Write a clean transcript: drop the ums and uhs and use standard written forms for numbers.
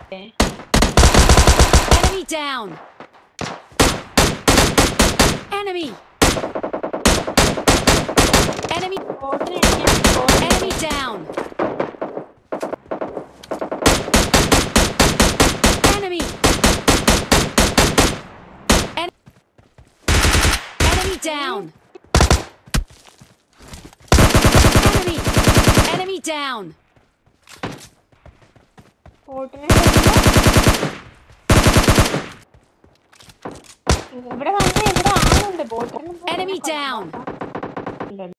Enemy down. Enemy. Enemy. Enemy down. Enemy. Enemy down. Enemy. Enemy down. ഇവിടെ വന്ന് ഇവിടെ ആളുണ്ട് ബോട്ടിൽ Enemy down.